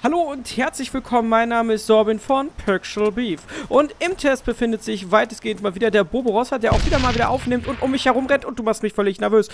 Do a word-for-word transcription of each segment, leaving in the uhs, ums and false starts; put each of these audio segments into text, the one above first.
Hallo und herzlich willkommen, mein Name ist Sorbin von Pixel Beef. Und im Test befindet sich weitestgehend mal wieder der Boboros, der auch wieder mal wieder aufnimmt und um mich herum rennt und du machst mich völlig nervös.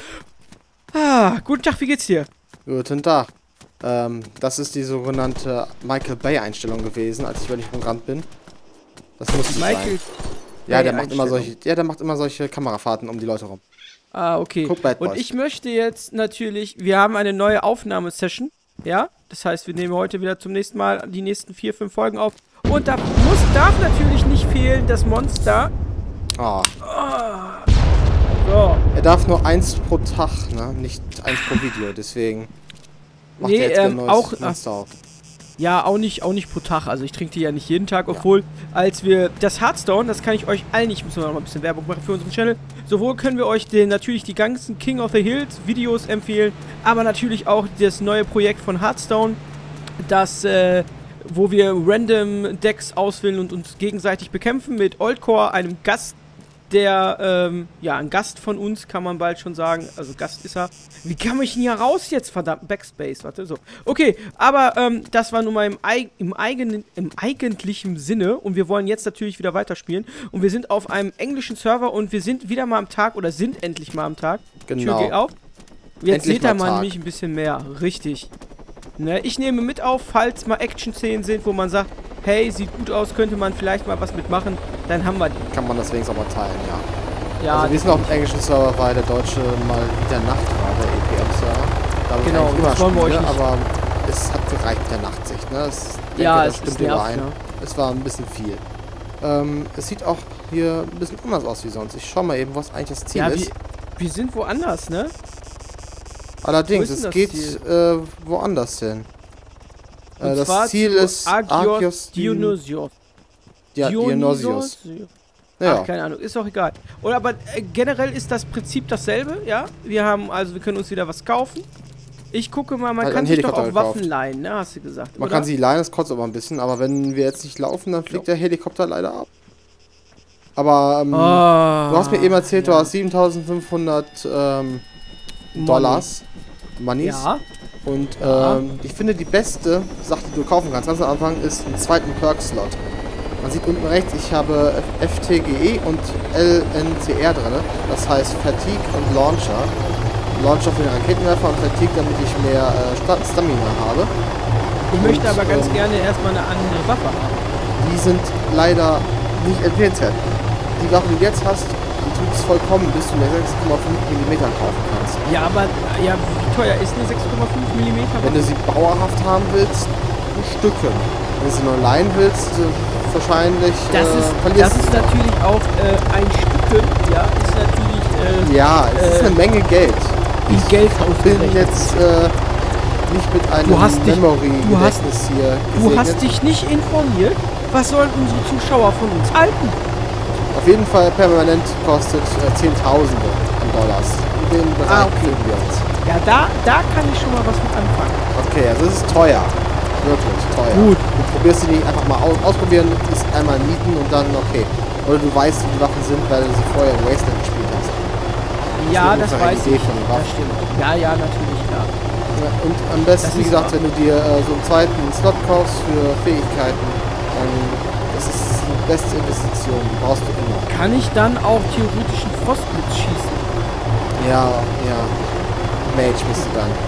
Ah, guten Tag, wie geht's dir? Guten Tag. Ähm, das ist die sogenannte Michael Bay Einstellung gewesen, als ich wirklich umgerannt bin. Das muss Michael sein. Ja, der macht immer solche, ja, der macht immer solche Kamerafahrten um die Leute rum. Ah, okay. Guck, Bad Boys. Und ich möchte jetzt natürlich, wir haben eine neue Aufnahmesession, ja? Das heißt, wir nehmen heute wieder zum nächsten Mal die nächsten vier, fünf Folgen auf. Und da muss, darf natürlich nicht fehlen das Monster. Ah. Oh. So. Er darf nur eins pro Tag, ne? Nicht eins pro Video, deswegen macht Nee, er jetzt ähm, ein neues auch, Monster auf. Ja, auch nicht, auch nicht pro Tag. Also ich trinke die ja nicht jeden Tag, obwohl, als wir das Hearthstone, das kann ich euch allen nicht, müssen wir noch mal ein bisschen Werbung machen für unseren Channel. Sowohl können wir euch den, natürlich die ganzen King of the Hills Videos empfehlen, aber natürlich auch das neue Projekt von Hearthstone, das, äh, wo wir random Decks auswählen und uns gegenseitig bekämpfen mit Oldcore, einem Gast, der, ähm, ja, ein Gast von uns, kann man bald schon sagen. Also Gast ist er. Wie kam ich denn hier raus jetzt? Verdammt, Backspace, warte, so. Okay, aber, ähm, das war nun mal im, Eig im, eigenen, im eigentlichen Sinne. Und wir wollen jetzt natürlich wieder weiterspielen. Und wir sind auf einem englischen Server und wir sind wieder mal am Tag, oder sind endlich mal am Tag. Genau. Tür geht auf. Jetzt Endlich seht ihr mal mal Tag. nämlich ein bisschen mehr. Richtig. Ne, ich nehme mit auf, falls mal Action-Szenen sind, wo man sagt, hey, sieht gut aus, könnte man vielleicht mal was mitmachen, dann haben wir die. Kann man das wenigstens auch mal teilen, ja. Ja, also wir sind auf dem englischen Server, weil der deutsche mal wieder Nacht war, der E P M-Server. Da habe ich Genau, eigentlich immer das wollen wir euch Spiele, nicht- aber es hat gereicht mit der Nachtsicht, ne? Es, denke, Ja, das es- stimmt es nervt, überein. ne? Es war ein bisschen viel. Ähm, es sieht auch hier ein bisschen anders aus wie sonst. Ich schau mal eben, was eigentlich das Ziel Ja, ist. wir, wir sind woanders, ne? Allerdings, Wo ist denn es das geht Ziel? äh, woanders hin. Und Äh, das zwar Ziel zu ist Agios Argios Dionysios. Ja, Dionysios. Ja. Ach, keine Ahnung, ist auch egal. Oder aber äh, generell ist das Prinzip dasselbe, ja? Wir haben, also wir können uns wieder was kaufen. Ich gucke mal, man Hat kann einen sich doch auch Helikopter Waffen gekauft. leihen, ne? Hast du gesagt, Man oder? kann sie leihen, das kostet aber ein bisschen, aber wenn wir jetzt nicht laufen, dann fliegt Ja. der Helikopter leider ab. Aber ähm, Oh, du hast mir eben erzählt, ja. du hast siebentausendfünfhundert ähm, Dollars, Moneys. Ja. Und Ja. ähm, ich finde, die beste Sache, die du kaufen kannst, ganz am Anfang, ist einen zweiten Perk-Slot. Man sieht unten rechts, ich habe F T G E und L N C R drin. Das heißt Fatigue und Launcher. Launcher für den Raketenwerfer und Fatigue, damit ich mehr äh, Sta- Stamina habe. Ich möchte Und, aber ganz ähm, gerne erstmal eine andere Waffe haben. Die sind leider nicht empfehlenswert. Die Waffe, die du jetzt hast, die tut es vollkommen, bis du eine sechs Komma fünf Millimeter kaufen kannst. Ja, aber ja, wie teuer ist eine sechs Komma fünf Millimeter? Wenn du sie dauerhaft haben willst, ein Stückchen. Wenn du sie nur leihen willst, äh, wahrscheinlich Das äh, ist, verlierst das ist du sie. natürlich auch äh, ein Stücken, ja, ist natürlich äh, Ja, es ist äh, eine Menge Geld. in Geld Ich bin ausgerechnet. jetzt äh, nicht mit einem Du hast dich- Memory-Gedächtnis hier Du hast gesegnet. dich nicht informiert? Was sollen unsere Zuschauer von uns halten? Auf jeden Fall permanent kostet äh, Zehntausende an Dollars. In dem Bereich Ah, okay. befinden wir uns. Ja, da, da kann ich schon mal was mit anfangen. Okay, also es ist teuer. Wirklich teuer. Gut. Du probierst sie nicht einfach mal aus ausprobieren, ist einmal mieten und dann okay. Oder du weißt, wie die Waffen sind, weil du sie vorher in Wasteland gespielt hast. Ja, eine das ungefähre weiß Idee ich. von den Das Waffen. stimmt. Ja, ja, natürlich, klar. Ja, und am besten, Das wie ist gesagt, wahr. wenn du dir äh, so einen zweiten Slot kaufst für Fähigkeiten, dann das ist die beste Investition. Die brauchst du immer. Kann ich dann auch theoretisch einen Frostblitz schießen? Ja, ja. Mage bist du dann.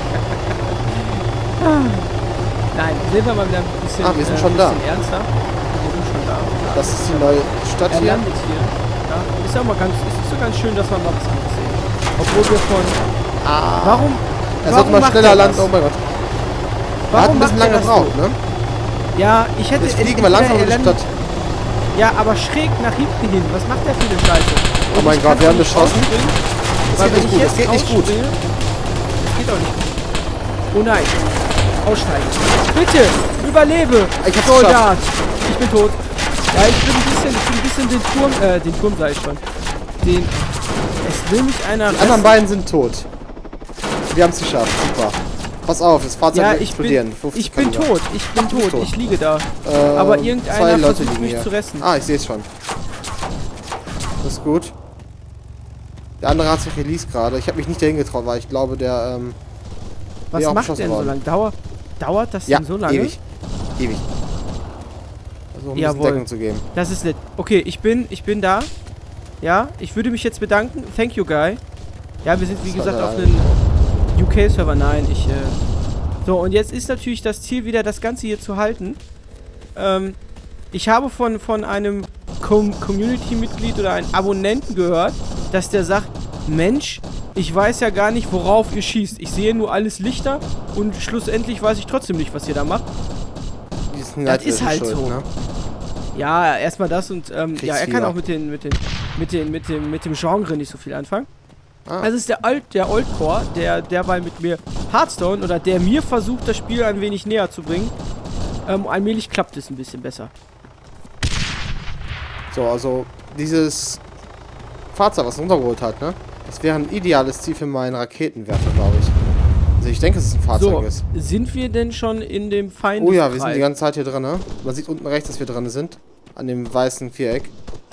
Nein, sind wir mal wieder ein bisschen, Ah, wir sind äh, schon ein da. bisschen ernster. Wir sind schon da. Das ist die neue Stadt Er hier. landet hier. Ja, ist ja auch mal ganz, ist so ganz schön, dass man mal was anderes sehen. Obwohl wir von... Ah. Warum? Er warum sollte mal macht schneller er landen. das? Oh mein Gott. Er Warum hat ein bisschen macht er lange das gebraucht, so? ne? Ja, ich hätte... Jetzt fliegen wir entweder langsam er in die landet- Stadt. Ja, aber schräg nach hinten hin. Was macht der für eine Scheiße? Oh Und mein ich Gott, kann wir haben nicht beschossen. rausspringen, Das Weil geht wenn nicht ich gut. jetzt Das geht nicht gut. rausspringe- Das geht auch nicht gut. Oh nein. Aussteigen. Bitte, überlebe, Ich hab's Soldat. Ich bin tot. Ja, ich bin ein bisschen, ich bin ein bisschen den Turm, äh, den Turm sag ich schon. Den, es will mich einer... Die anderen beiden sind tot. Wir haben es geschafft. Super. Pass auf, das Fahrzeug Ja, wird ich explodieren. bin, fünfzig ich bin Kaliber. tot, ich bin Du bist tot, tot. ich liege da. Ähm, Aber zwei irgendeiner Leute versucht liegen mich hier. zu retten. Ah, ich sehe es schon. Das ist gut. Der andere hat sich released gerade. Ich habe mich nicht dahin getraut, weil ich glaube, der, ähm... Was wäre auch macht beschossen denn so worden. lange? Dauer, Dauert das Ja, denn so lange? ewig. Ewig. Also um ein bisschen Jawohl. Deckung zu geben. Das ist nett. Okay, ich bin, ich bin da. Ja, ich würde mich jetzt bedanken. Thank you, Guy. Ja, wir sind, wie Das gesagt, war auf der- einem U K-Server. Nein, ich, äh... So, und jetzt ist natürlich das Ziel wieder, das Ganze hier zu halten. Ähm, ich habe von, von einem Com Community-Mitglied oder einem Abonnenten gehört, dass der sagt, Mensch, ich weiß ja gar nicht, worauf ihr schießt. Ich sehe nur alles Lichter und schlussendlich weiß ich trotzdem nicht, was ihr da macht. Die sind Das ist halt schuld, so. Ne? Ja, erstmal das und ähm, ja, er kann Kriegsfieber. auch mit den, mit den, mit den, mit dem, mit dem Genre nicht so viel anfangen. Ah. Also ist der Alt, der Oldcore, der derweil mit mir Hearthstone oder der mir versucht, das Spiel ein wenig näher zu bringen. Ähm, allmählich klappt es ein bisschen besser. So, also dieses Fahrzeug, was er runtergeholt hat, ne? Das wäre ein ideales Ziel für meinen Raketenwerfer, glaube ich. Also ich denke, dass es ein Fahrzeug So, ist. sind wir denn schon in dem Feindeskreis? Oh ja, wir sind die ganze Zeit hier drin, ne? Man sieht unten rechts, dass wir drin sind. An dem weißen Viereck.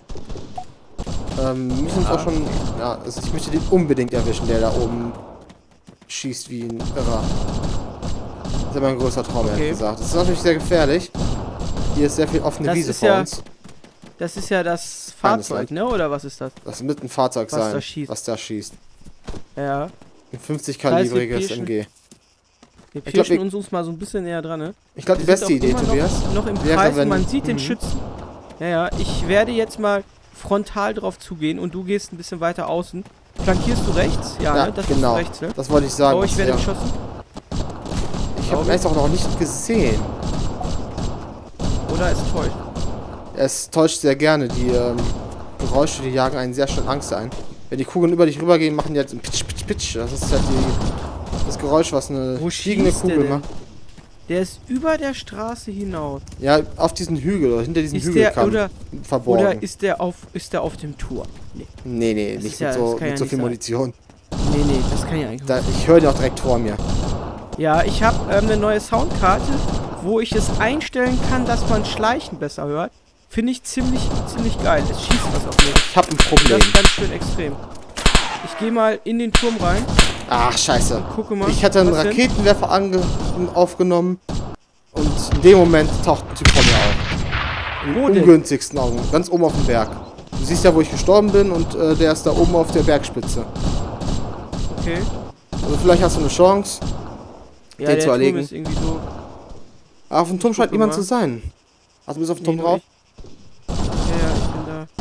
Ähm, wir müssen uns Ja. auch schon... Ja, also ich möchte den unbedingt erwischen, der da oben schießt wie ein Irrer. Das ist ja mein größter Traum, Okay. ehrlich gesagt. Das ist natürlich sehr gefährlich. Hier ist sehr viel offene Das Wiese ist vor ja- uns. Das ist ja das Feindesland. Fahrzeug, ne? Oder was ist das? Das wird ein Fahrzeug Was sein, da schießt. was da schießt. Ja. Ein fünfzig Das heißt, wir kalibriges pirschen- M G. Wir glaub, pirschen wir- uns, uns mal so ein bisschen näher dran, ne? Ich glaube, die Wir sind beste auch Idee, immer Tobias. Noch, noch im wäre, Kreis wenn- und man sieht den Mhm. Schützen. Ja, ja, ich werde jetzt mal frontal drauf zugehen und du gehst ein bisschen weiter außen. Flankierst du rechts? Ja, Ja, ne? Das genau. ist rechts, ne? Das wollte ich sagen. Oh, ich das werde wär- geschossen. ich habe ihn erst auch noch nicht gesehen. Oder es täuscht. Es täuscht sehr gerne. Die ähm, Geräusche, die jagen einen sehr schnell Angst ein. Wenn die Kugeln über dich rübergehen, machen die halt so ein Pitsch, Pitsch, Pitsch. Das ist halt die, das Geräusch, was eine Wo fliegende schießt der Kugel denn? macht. Der ist über der Straße hinaus. Ja, auf diesen Hügel oder hinter diesen Ist Hügel der, kam oder, verborgen. oder ist der auf, ist der auf dem Turm? Nee, nee, nee, Das nicht ist ja- mit das so, kann ja mit so nicht viel sein. Munition. nee, nee, das kann ja eigentlich Da, ich höre den auch direkt vor mir. Ja, ich habe ähm, eine neue Soundkarte, wo ich es einstellen kann, dass man Schleichen besser hört. Finde ich ziemlich, ziemlich geil. Es schießt was auf mich. Ich habe ein Das Problem. ist ganz schön extrem. Ich gehe mal in den Turm rein Ach, scheiße. und gucke mal. Ich hatte einen was denn? Raketenwerfer ange aufgenommen und in dem Moment taucht ein Typ vor mir auf. Im Wo denn? ungünstigsten Augen, ganz oben auf dem Berg. Du siehst ja, wo ich gestorben bin und äh, der ist da oben auf der Bergspitze. Okay. Also vielleicht hast du eine Chance. Ja, Den der zu Turm erlegen. ist irgendwie so... Aber auf dem Turm scheint gucke niemand mal. zu sein. Also du bist auf dem Turm Nee, drauf. nur ich. Ja, ja, ich bin da.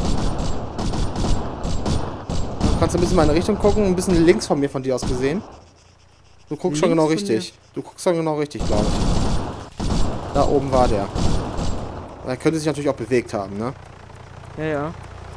Du kannst ein bisschen in meine Richtung gucken, ein bisschen links von mir von dir aus gesehen. Du guckst schon Links genau von richtig. Du guckst schon genau richtig, glaube ich. Da oben war der. Er könnte sich natürlich auch bewegt haben, ne? Ja, ja.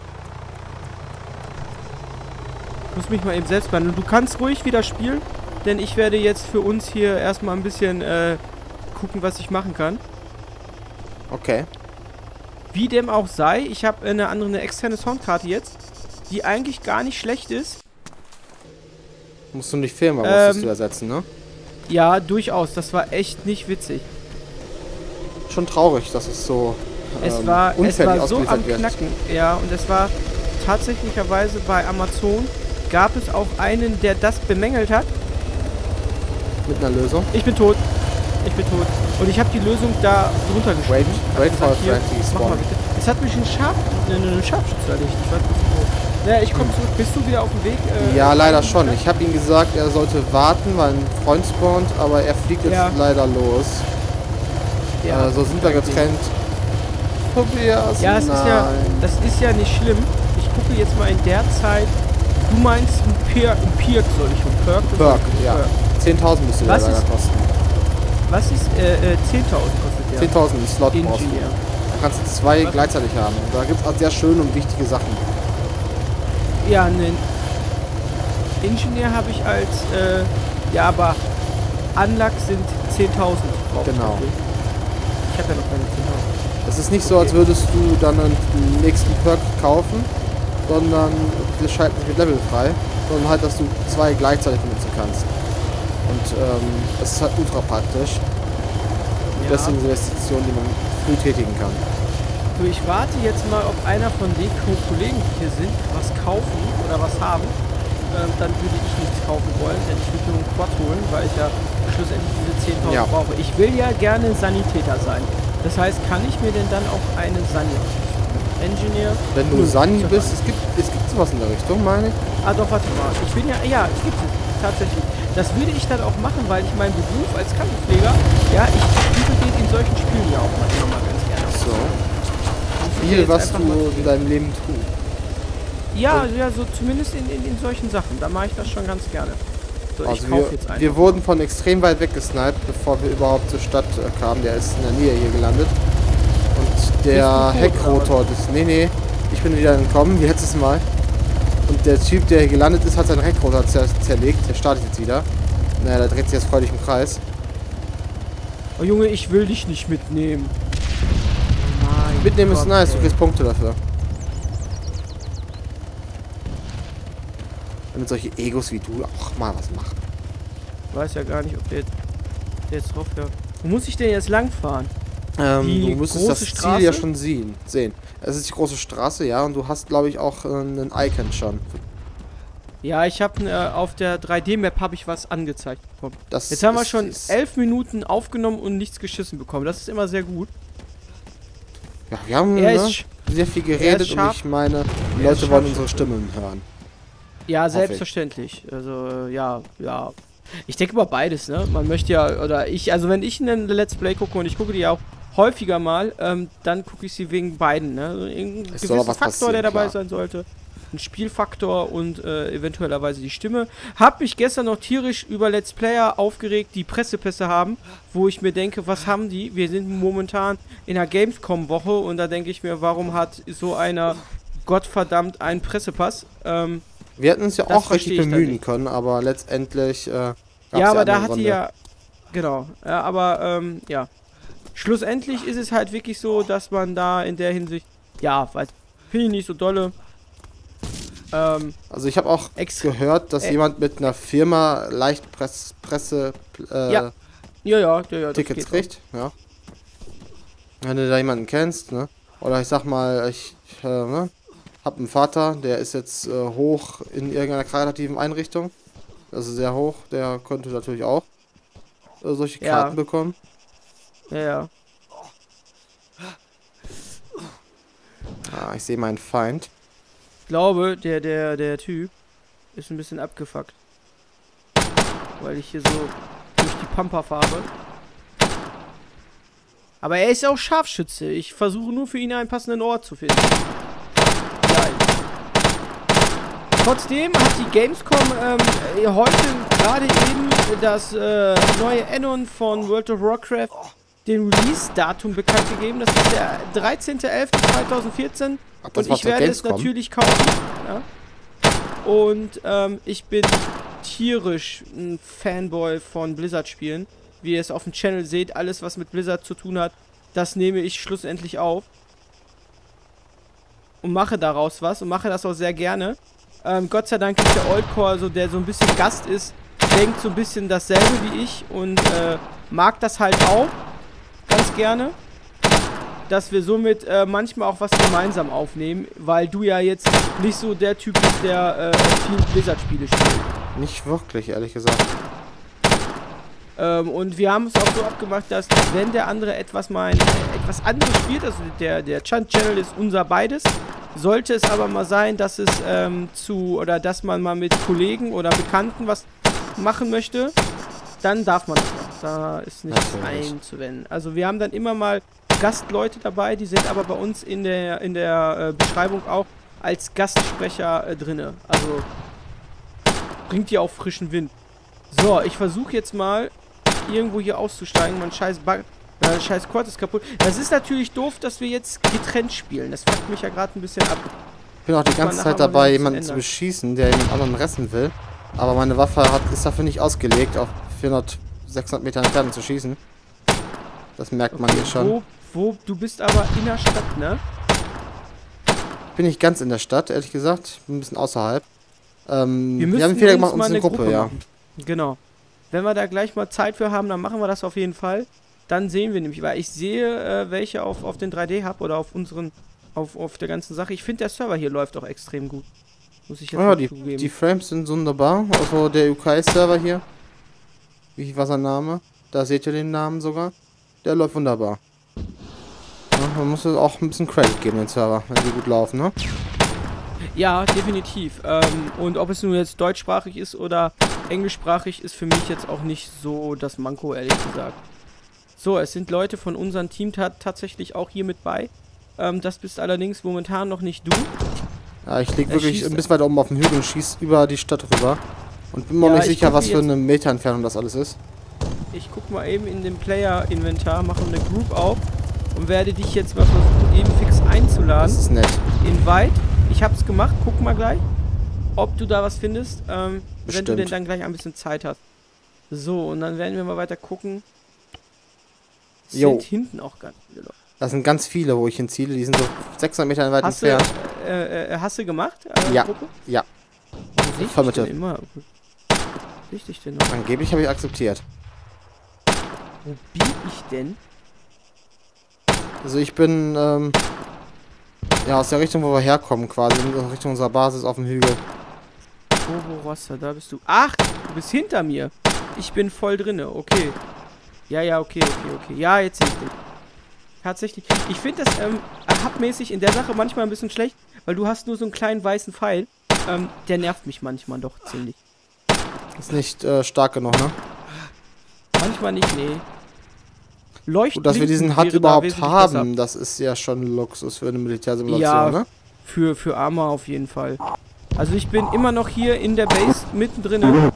Ich muss mich mal eben selbst behandeln. Du kannst ruhig wieder spielen, denn ich werde jetzt für uns hier erstmal ein bisschen äh, gucken, was ich machen kann. Okay. Wie dem auch sei, ich habe eine andere, eine externe Soundkarte jetzt, die eigentlich gar nicht schlecht ist. Musst du nicht filmen, aber Ähm, musstest du ersetzen, ne? Ja, durchaus. Das war echt nicht witzig. Schon traurig, dass es so Es ähm, war, es unfällig war so ausgeliefert am wird. Knacken. Ja, und es war tatsächlicherweise bei Amazon gab es auch einen, der das bemängelt hat. Mit einer Lösung. Ich bin tot. Ich bin tot. Und ich habe die Lösung da drunter geschrieben. Wait, Hab wait gesagt, for hier, friendly mach mal spawn. bitte. Es hat mich ein Scharf, eine, eine Scharfschütze erlegt. Ich weiß nicht wo. Naja, ich komme zurück. Bist du wieder auf dem Weg? Äh, Ja, leider schon. Ich habe ihm gesagt, er sollte warten, weil ein Freund spawnt, aber er fliegt jetzt Ja. leider los. Ja, äh, so sind wir getrennt. Tobias, ja, es nein. ist ja, das ist ja nicht schlimm. Ich gucke jetzt mal in der Zeit. Du meinst ein Pirk, ein Pirk soll ich ein Perk? Perk, ja. zehntausend müsste der Was leider ist- kosten. Was ist, äh, äh, zehntausend kostet der? zehntausend im Slot kosten. Engineer. Da kannst du zwei Was? gleichzeitig haben. Und da gibt es auch sehr schöne und wichtige Sachen. Ja, einen Ingenieur habe ich als, äh, ja, aber Unlock sind zehntausend drauf. Genau. Ich habe ja noch keine zehntausend. Es ist nicht so, als würdest du dann einen nächsten Perk kaufen, sondern wir schalten sich mit Level frei, sondern halt, dass du zwei gleichzeitig benutzen kannst. Und ähm, das ist halt ultra praktisch. Die Ja. beste Investition, die man früh tätigen kann. So, ich warte jetzt mal, ob einer von den Ko- Kollegen, die hier sind, was kaufen oder was haben. Ähm, dann würde ich nichts kaufen wollen, denn ich würde nur einen Quad holen, weil ich ja schlussendlich diese zehntausend Ja. brauche. Ich will ja gerne Sanitäter sein. Das heißt, kann ich mir denn dann auch eine Sani Engineer... Wenn du Nö, Sani ist bist, ja es gibt, es gibt sowas in der Richtung, meine ich. Ah doch, warte mal. Ich bin ja... Ja, es gibt es. Tatsächlich. Das würde ich dann auch machen, weil ich meinen Beruf als Krankenpfleger, ja, ich übe den in solchen Spielen ja auch manchmal mal ganz gerne. So. Ich will Viel, jetzt was einfach du mal- in deinem Leben tust. Ja, ja, so zumindest in, in, in solchen Sachen. Da mache ich das schon ganz gerne. So, Also ich kaufe wir, jetzt einen. wir wurden von extrem weit weg gesniped, bevor wir überhaupt zur Stadt äh, kamen. Der ist in der Nähe hier gelandet. Und der Bist du tot, Heckrotor des... Nee, nee. Ich bin wieder entkommen, wie letztes Mal. Und der Typ, der hier gelandet ist, hat seinen Heckrotor zer zerlegt. Der startet jetzt wieder. Naja, der dreht sich jetzt freudig im Kreis. Oh Junge, ich will dich nicht mitnehmen. Mein Mitnehmen ist Gott, nice, du ey. kriegst Punkte dafür. Damit solche Egos wie du auch mal was machen. Ich weiß ja gar nicht, ob der jetzt, der jetzt drauf hört. Wo muss ich denn jetzt langfahren? Ähm, Die du müsstest das große Ziel Straße? ja schon sehen. sehen. Es ist die große Straße, ja, und du hast, glaube ich, auch äh, einen Icon schon. Ja, ich habe äh, auf der drei D-Map habe ich was angezeigt bekommen. Das Jetzt haben wir ist- schon ist- elf Minuten aufgenommen und nichts geschissen bekommen. Das ist immer sehr gut. Ja, wir haben Er ne, ist, sehr viel er geredet ist und scharf. ich meine, die Er ist Leute wollen scharf. unsere Stimmen hören. ja, ich. selbstverständlich. Also, äh, ja, ja. Ich denke mal beides, ne? Man möchte ja, oder ich, also wenn ich einen Let's Play gucke und ich gucke die ja auch häufiger mal, ähm, dann gucke ich sie wegen beiden, ne? Also irgendein Es soll gewisser auch was Faktor, der passieren, dabei klar. sein sollte. Ein Spielfaktor und äh, eventuellerweise die Stimme. Hab mich gestern noch tierisch über Let's Player aufgeregt, die Pressepässe haben, wo ich mir denke, was haben die? Wir sind momentan in der Gamescom-Woche und da denke ich mir, warum hat so einer Gottverdammt einen Pressepass? Ähm, Wir hätten uns ja Das auch richtig verstehe ich dann bemühen nicht. können, aber letztendlich äh, gab's ja, die aber da andere hat die Runde. ja. Genau. Ja, aber ähm, ja. Schlussendlich ist es halt wirklich so, dass man da in der Hinsicht. Ja, weiß. Finde ich nicht so dolle. Ähm, Also ich habe auch Ex gehört, dass äh, jemand mit einer Firma leicht Press Presse äh, Ja, ja, ja, ja, ja das Tickets geht kriegt, ja. Wenn du da jemanden kennst, ne? Oder ich sag mal, ich äh, ne? hab einen Vater, der ist jetzt äh, hoch in irgendeiner karitativen Einrichtung. Also sehr hoch, der könnte natürlich auch äh, solche Ja. Karten bekommen. auch. Ja, ja. Ah, ich sehe meinen Feind. Ich glaube, der, der, der Typ ist ein bisschen abgefuckt. Weil ich hier so durch die Pampa fahre. Aber er ist auch Scharfschütze. Ich versuche nur für ihn einen passenden Ort zu finden. Geil. Trotzdem hat die Gamescom ähm, äh, heute gerade eben das äh, neue Add-on von World of Warcraft den Release-Datum bekannt gegeben. Das ist der dreizehnter elfter zweitausendvierzehn. Ach, das Und war ich zur werde es Gamescom? natürlich kaufen. Ja. Und ähm, ich bin tierisch ein Fanboy von Blizzard-Spielen. Wie ihr es auf dem Channel seht, alles was mit Blizzard zu tun hat, das nehme ich schlussendlich auf. Und mache daraus was und mache das auch sehr gerne. Ähm, Gott sei Dank ist der Oldcore, so, der so ein bisschen Gast ist, denkt so ein bisschen dasselbe wie ich und äh, mag das halt auch ganz gerne, dass wir somit äh, manchmal auch was gemeinsam aufnehmen, weil du ja jetzt nicht so der Typ bist, der äh, viel Blizzard-Spiele spielt. Nicht wirklich, ehrlich gesagt. Ähm, und wir haben es auch so abgemacht, dass wenn der andere etwas mal ein, äh, etwas anderes spielt, also der, der Chant-Channel ist unser beides, sollte es aber mal sein, dass es ähm, zu, oder dass man mal mit Kollegen oder Bekannten was machen möchte, dann darf man das auch. Da ist nichts Natürlich. einzuwenden. Also wir haben dann immer mal Gastleute dabei, die sind aber bei uns in der, in der äh, Beschreibung auch als Gastsprecher äh, drinne. Also bringt dir auch frischen Wind. So, ich versuche jetzt mal irgendwo hier auszusteigen. Mein scheiß Bug, äh, scheiß Quad ist kaputt. Das ist natürlich doof, dass wir jetzt getrennt spielen. Das fuckt mich ja gerade ein bisschen ab. Ich bin auch die Muss man ganze nachher Zeit mal dabei, wieder jemanden zu zu ändern. beschießen, der jemand anderen retten will. Aber meine Waffe hat, ist dafür nicht ausgelegt, auf vierhundert, sechshundert Meter Entfernung zu schießen. Das merkt man hier schon. Wo, wo, du bist aber in der Stadt, ne? Ich bin nicht ganz in der Stadt, ehrlich gesagt. Ich bin ein bisschen außerhalb. Ähm, Wir wir, müssen haben einen Fehler uns gemacht, mal uns eine eine Gruppe, Gruppe ja. machen. Genau. Wenn wir da gleich mal Zeit für haben, dann machen wir das auf jeden Fall. Dann sehen wir nämlich, weil ich sehe, äh, welche auf, auf den drei D-Hub oder auf unseren, auf, auf der ganzen Sache. Ich finde, der Server hier läuft auch extrem gut. Muss ich jetzt Ja, mal die, zugeben. die Frames sind wunderbar. Also der U K-Server hier. Wie war sein Name? Da seht ihr den Namen sogar. Der läuft wunderbar. Ja, man muss auch ein bisschen Credit geben, den Server, wenn die gut laufen, ne? Ja, definitiv. Ähm, und ob es nun jetzt deutschsprachig ist oder englischsprachig, ist für mich jetzt auch nicht so das Manko, ehrlich gesagt. So, es sind Leute von unserem Team ta tatsächlich auch hier mit bei. Ähm, das bist allerdings momentan noch nicht du. Ja, ich lieg wirklich ein bisschen weiter oben auf dem Hügel und schieß über die Stadt rüber. Und bin mir Ja, nicht sicher, was für jetzt eine Meter-Entfernung das alles ist. Ich guck mal eben in dem Player-Inventar, mache eine Group auf und werde dich jetzt mal versuchen, eben fix einzuladen. Das ist nett. Invite. Ich hab's gemacht, guck mal gleich, ob du da was findest, ähm, wenn du denn dann gleich ein bisschen Zeit hast. So, und dann werden wir mal weiter gucken. Es Jo. sind hinten auch ganz viele Leute. Das sind ganz viele, wo ich hinziele. Die sind so sechshundert Meter weit Hast entfernt. du, äh, äh, hast du gemacht? Äh, Ja, Gruppe? ja. Wo sehe ich Voll dich mit denn immer? Wo sehe ich dich denn noch? Angeblich habe ich akzeptiert. Wo bin ich denn? Also ich bin, ähm, ja, aus der Richtung, wo wir herkommen quasi, in Richtung unserer Basis auf dem Hügel. Bobo Rossa, da bist du. Ach, du bist hinter mir. Ich bin voll drinne, okay. Ja, ja, okay, okay, okay. Ja, jetzt sehe ich dich. Tatsächlich. Ich finde das ähm, hubmäßig in der Sache manchmal ein bisschen schlecht, weil du hast nur so einen kleinen weißen Pfeil. Ähm, der nervt mich manchmal doch ziemlich. Ist nicht äh, stark genug, ne? Manchmal nicht, nee. Leuchten. Gut, dass wir diesen H U D wäre da überhaupt wesentlich haben, das ist ja schon Luxus für eine Militärsimulation, Ja, ne? für, für Arma auf jeden Fall. Also ich bin immer noch hier in der Base mittendrin.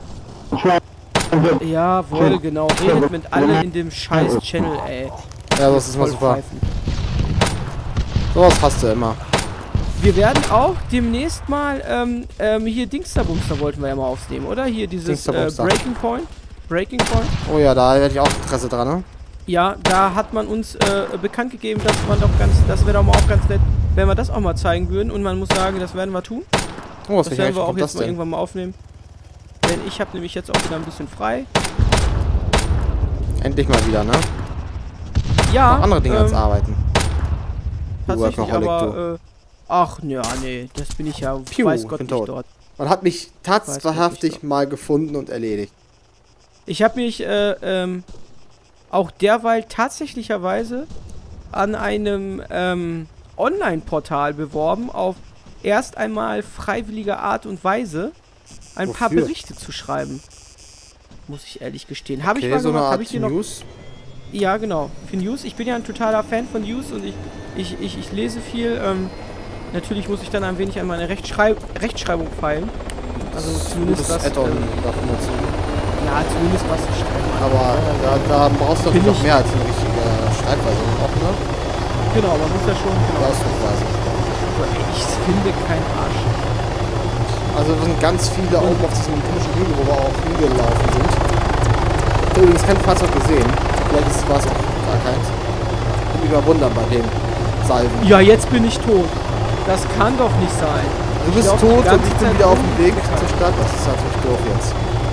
Jawohl, genau. Redet mit alle in dem scheiß Channel, ey. Ja, das ist mal super. Sowas hast du immer. Wir werden auch demnächst mal, ähm, ähm, hier Dingsterbumster wollten wir ja mal aufnehmen, oder? Hier dieses äh, Breaking Point. Breaking Point. Oh ja, da hätte ich auch Interesse dran, ne? Ja, da hat man uns äh, bekannt gegeben, dass man doch ganz, das wäre doch mal auch ganz nett, wenn wir das auch mal zeigen würden. Und man muss sagen, das werden wir tun. Oh, was das werden wir auch jetzt mal irgendwann mal aufnehmen. Denn ich habe nämlich jetzt auch wieder ein bisschen frei. Endlich mal wieder, ne? Ja. Noch andere Dinge ähm, als arbeiten. Tatsächlich, aber, äh, ach, ja, nee, das bin ich ja, Piu, weiß Gott bin nicht tot. dort. Man hat mich tatsächlich dort. mal gefunden und erledigt. Ich habe mich, äh, ähm, auch derweil tatsächlicherweise an einem, ähm, Online-Portal beworben, auf erst einmal freiwillige Art und Weise ein Wofür? paar Berichte zu schreiben. Muss ich ehrlich gestehen. Habe Okay, ich mal so eine gemacht, Art habe ich dir noch... News? Ja, genau. Für News. Ich bin ja ein totaler Fan von News und ich, ich, ich, ich lese viel. Ähm, natürlich muss ich dann ein wenig an meine Rechtschreib Rechtschreibung feilen. Also zumindest was... Add-on Ähm, davon dazu. ja, zumindest was zu schreiben. Aber da, da brauchst du Bin natürlich noch ich- mehr als eine richtige Schreibweise. Auch, ne? Genau, man muss ja schon... Genau. Leistungsweise. Ich finde keinen Arsch. Also wir sind ganz viele oben auf diesem komischen Hügel, wo wir auch hingelaufen sind. Ich habe übrigens kein Fahrzeug gesehen. Vielleicht war es auch gar keins. Ich würde mich mal wundern bei den Salven. Ja, jetzt bin ich tot. Das kann doch nicht sein. Du bist lauf die tot und ganze ich bin Zeit wieder auf rum. dem Weg zur Stadt. Das ist natürlich doof jetzt.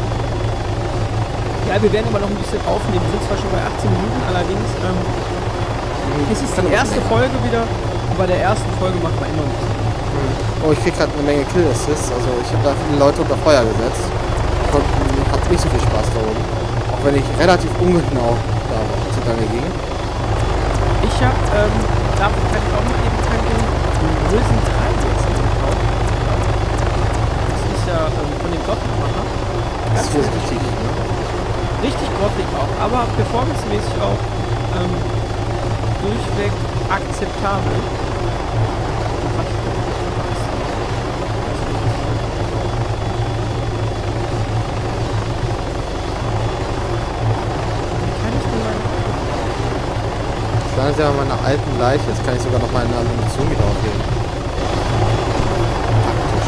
Ja, wir werden aber noch ein bisschen aufnehmen. Wir sind zwar schon bei achtzehn Minuten, allerdings ähm, es ist die erste Folge wieder. Und bei der ersten Folge macht man immer nichts. Oh, ich krieg gerade eine Menge Kill-Assists. Also ich habe da viele Leute unter Feuer gesetzt. Ich hatte nicht so viel Spaß da oben. Auch wenn ich relativ ungenau da zugange ging. Ich hab, ähm, dafür kann ich auch mit eben tanken, den Risen drei jetzt gekauft. Das ist ja ähm, von dem Gothic-Macher. Das ist richtig, ne? Richtig Gothic auch, aber performancemäßig auch ähm, durchweg akzeptabel. Das ist ja meine alten Leiche. Jetzt kann ich sogar noch meine Munition wieder aufheben. Praktisch.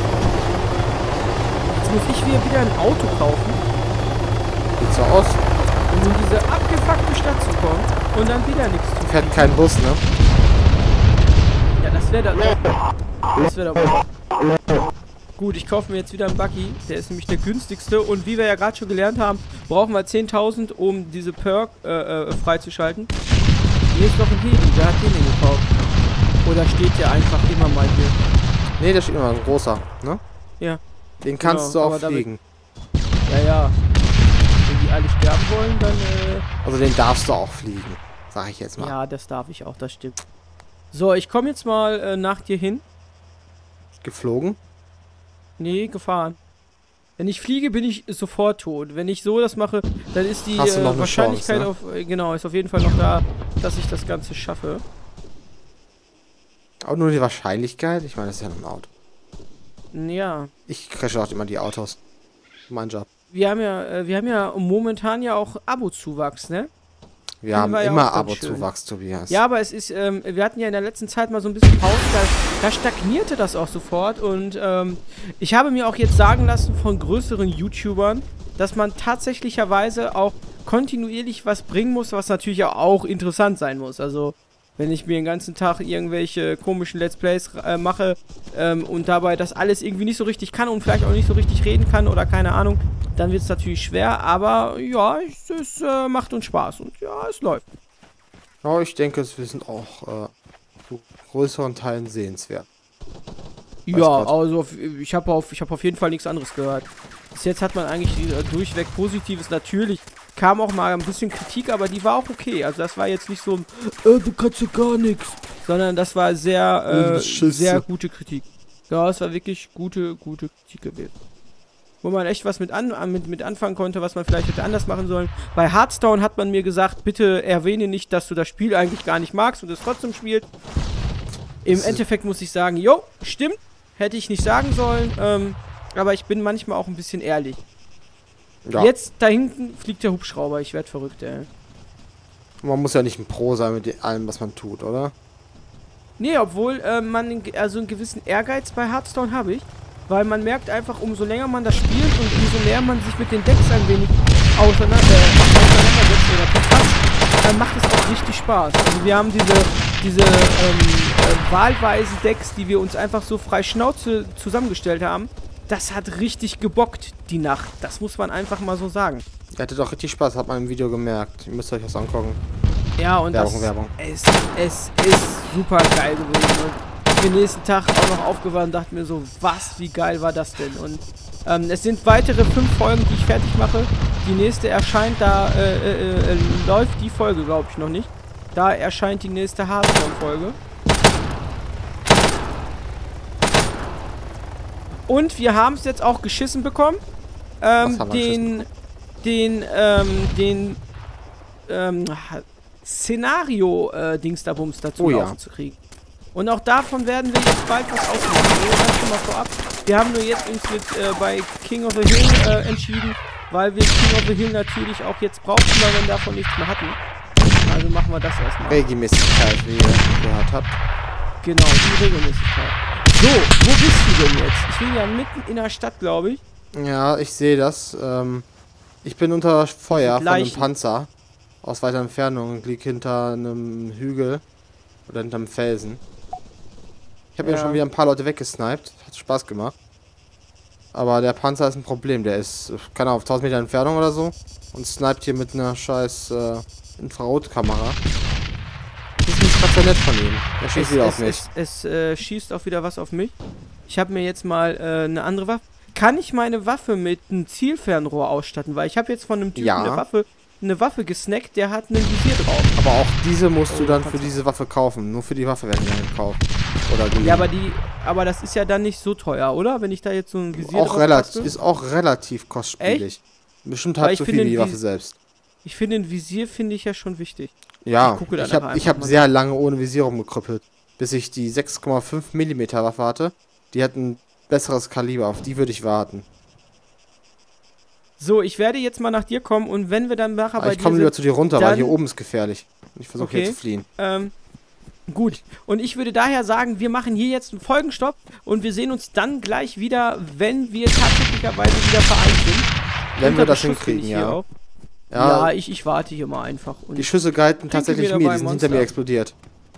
Jetzt muss ich mir wieder ein Auto kaufen, Sieht so aus. um in diese abgefuckte Stadt zu kommen und dann wieder nichts zu Fährt kein Bus, ne? Ja, das wäre dann. Das wäre aber. Gut, ich kaufe mir jetzt wieder einen Buggy. Der ist nämlich der günstigste. Und wie wir ja gerade schon gelernt haben, brauchen wir zehntausend, um diese Perk äh, äh, freizuschalten. Hier ist doch ein Heli. Wer hat den denn gekauft? Oder steht der einfach immer mal hier? Ne, da steht immer ein großer, ne? Ja. Den kannst Genau, du aber auch damit- fliegen. Ja, ja. Wenn die alle sterben wollen, dann, äh... Also den darfst du auch fliegen, sag ich jetzt mal. Ja, das darf ich auch, das stimmt. So, ich komme jetzt mal äh, nach dir hin. Geflogen? Nee, gefahren. Wenn ich fliege, bin ich sofort tot. Wenn ich so das mache, dann ist die Hast du noch äh, eine Wahrscheinlichkeit Chance, auf... Äh, genau, ist auf jeden Fall noch da, dass ich das Ganze schaffe. Auch nur die Wahrscheinlichkeit? Ich meine, das ist ja nur ein Auto. Ja. Ich crashe auch immer die Autos. Mein Job. Wir haben ja, äh, wir haben ja momentan ja auch Abo-Zuwachs, ne? Wir Den haben war ja immer auch ganz schön. Abo-Zuwachs, Tobias. Ja, aber es ist, ähm, wir hatten ja in der letzten Zeit mal so ein bisschen Pause, da, da stagnierte das auch sofort und ähm, ich habe mir auch jetzt sagen lassen von größeren YouTubern, dass man tatsächlicherweise auch kontinuierlich was bringen muss, was natürlich auch interessant sein muss. Also, wenn ich mir den ganzen Tag irgendwelche komischen Let's Plays äh, mache ähm, und dabei das alles irgendwie nicht so richtig kann und vielleicht auch nicht so richtig reden kann oder keine Ahnung, dann wird es natürlich schwer, aber ja, es, es äh, macht uns Spaß und ja, es läuft. Ja, ich denke, wir sind auch äh, zu größeren Teilen sehenswert. Weiß Ja, Gott. also ich habe auf, ich hab auf jeden Fall nichts anderes gehört. Bis jetzt hat man eigentlich äh, durchweg Positives. Natürlich kam auch mal ein bisschen Kritik, aber die war auch okay. Also das war jetzt nicht so ein, äh, du kannst ja gar nichts, sondern das war sehr, äh, sehr gute Kritik. Ja, es war wirklich gute, gute Kritik gewesen. Wo man echt was mit, an, mit, mit anfangen konnte, was man vielleicht hätte anders machen sollen. Bei Hearthstone hat man mir gesagt, bitte erwähne nicht, dass du das Spiel eigentlich gar nicht magst und es trotzdem spielt. Im das Endeffekt muss ich sagen, jo, stimmt, hätte ich nicht sagen sollen, ähm, aber ich bin manchmal auch ein bisschen ehrlich. Ja. Jetzt, da hinten fliegt der Hubschrauber, ich werde verrückt, ey. Man muss ja nicht ein Pro sein mit allem, was man tut, oder? Nee, obwohl äh, man, also einen gewissen Ehrgeiz bei Hearthstone habe ich. Weil man merkt einfach, umso länger man das spielt und umso mehr man sich mit den Decks ein wenig auseinander, äh, auseinandersetzt oder befasst, äh, macht es auch richtig Spaß. Also wir haben diese, diese ähm, äh, wahlweisen Decks, die wir uns einfach so frei Schnauze zusammengestellt haben. Das hat richtig gebockt, die Nacht. Das muss man einfach mal so sagen. Ihr hattet doch richtig Spaß, hat man im Video gemerkt. Ihr müsst euch das angucken. Ja, und Werbung, das Werbung. Es, es ist super geil gewesen. Und den nächsten Tag auch noch aufgewacht und dachte mir so, was, wie geil war das denn? Und ähm, es sind weitere fünf Folgen, die ich fertig mache. Die nächste erscheint, da äh, äh, äh, läuft die Folge, glaube ich, noch nicht. Da erscheint die nächste Hearthstone-Folge. Und wir haben es jetzt auch geschissen bekommen. Ähm, Was haben wir den, geschissen den, ähm, den, ähm, Szenario-Dings-da-Bums dazu Oh ja. laufen zu kriegen. Und auch davon werden wir jetzt bald was ausmachen. Also das schon mal vorab. Wir haben nur jetzt uns mit äh, bei King of the Hill äh, entschieden, weil wir King of the Hill natürlich auch jetzt brauchen, weil wir davon nichts mehr hatten. Also machen wir das erstmal. Regelmäßigkeit, wie ihr gehört habt. Genau, die Regelmäßigkeit. So, wo bist du denn jetzt? Ich bin ja mitten in der Stadt, glaube ich. Ja, ich sehe das. Ähm, ich bin unter Feuer von einem Leichen. Panzer. Aus weiter Entfernung und lieg hinter einem Hügel. Oder hinter einem Felsen. Ich habe ja Ja. schon wieder ein paar Leute weggesniped. Hat Spaß gemacht. Aber der Panzer ist ein Problem. Der ist, keine Ahnung, auf tausend Meter Entfernung oder so. Und sniped hier mit einer scheiß äh, Infrarotkamera. Das ist nicht gerade so nett von ihm. Er schießt Es, wieder es, auf mich. es, es äh, schießt auch wieder was auf mich. Ich habe mir jetzt mal äh, eine andere Waffe. Kann ich meine Waffe mit einem Zielfernrohr ausstatten? Weil ich habe jetzt von einem Typen Ja. eine Waffe, eine Waffe gesnackt, der hat ein Visier drauf. Aber auch diese musst du Oh, dann kannst für du- diese Waffe kaufen. Nur für die Waffe werden die dann gekauft. Oder geliehen. Ja, aber die, aber das ist ja dann nicht so teuer, oder? Wenn ich da jetzt so ein Visier auch drauf relativ, bastel? ist auch relativ kostspielig. Bestimmt halb Weil ich so viel finde, wie die ein Waffe Vis- selbst. Ich finde, ein Visier finde ich ja schon wichtig. Ja, Ich gucke dann ich habe nachher ich einfach hab mal. sehr lange ohne Visier rumgekrüppelt. Bis ich die sechs Komma fünf Millimeter Waffe hatte. Die hat ein besseres Kaliber. Auf die würde ich warten. So, ich werde jetzt mal nach dir kommen und wenn wir dann nachher Aber bei ich dir komme lieber sind, zu dir runter, dann- weil hier oben ist gefährlich. Ich versuche Okay. hier zu fliehen. ähm, gut. Und ich würde daher sagen, wir machen hier jetzt einen Folgenstopp und wir sehen uns dann gleich wieder, wenn wir tatsächlicherweise wieder vereint sind. Wenn Unter wir das Beschuss bin hinkriegen, ich hier ja. auch. Ja, Ja, ich, ich warte hier mal einfach. Und die Schüsse galten tatsächlich wieder mir. bei Die sind Monster. hinter mir explodiert.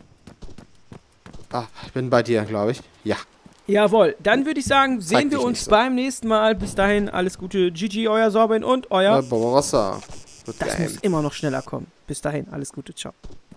Ah, ich bin bei dir, glaube ich. Ja. Jawohl, dann würde ich sagen, Zeig sehen wir dich uns nicht so. beim nächsten Mal. Bis dahin, alles Gute. G G, euer Sorbin und euer... Äh, Barbarossa. Good Das game. muss immer noch schneller kommen. Bis dahin, alles Gute, ciao.